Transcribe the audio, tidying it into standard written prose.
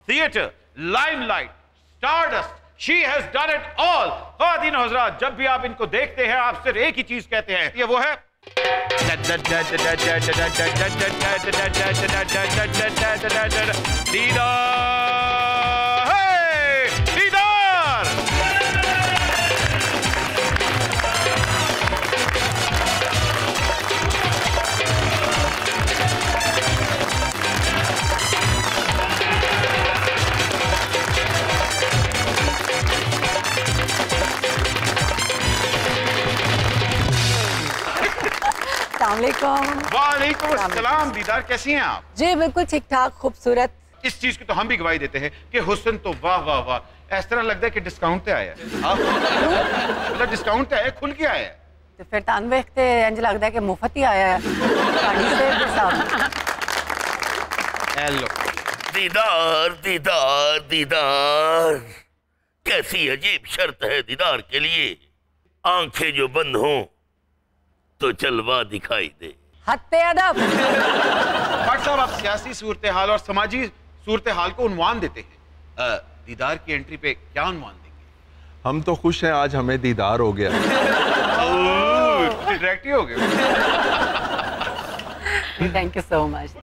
theater, limelight, stardust. She has done it all. ख़वातीन और हज़रात, जब भी आप इनको देखते हैं आप सिर्फ एक ही चीज कहते हैं, ये वो है दीदार। हे दीदार। वालेकुम अस्सलाम। दीदार, कैसी हैं आप? जी बिल्कुल ठीक ठाक, खूबसूरत। इस चीज की तो हम भी गवाही देते हैं कि हुस्न तो वाह वाह वाह, इस तरह लगता है कि डिस्काउंट पे आया है। मतलब डिस्काउंट पे आया, खुल के आया है। तो फिर तान देखते इंज लगता है कि मुफ्त ही आया है। हेलो दीदार दीदार दीदार, कैसी अजीब शर्त है दीदार के लिए। आंखें जो बंद हों तो जलवा दिखाई दे। हत्ते अदब। डॉक्टर साहब, आप सियासी सूरत हाल और समाजी सूरत हाल को उन्वान देते हैं, दीदार की एंट्री पे क्या उन्वान देंगे? हम तो खुश हैं, आज हमें दीदार हो गया। डायरेक्ट ही हो गया। Thank you so much.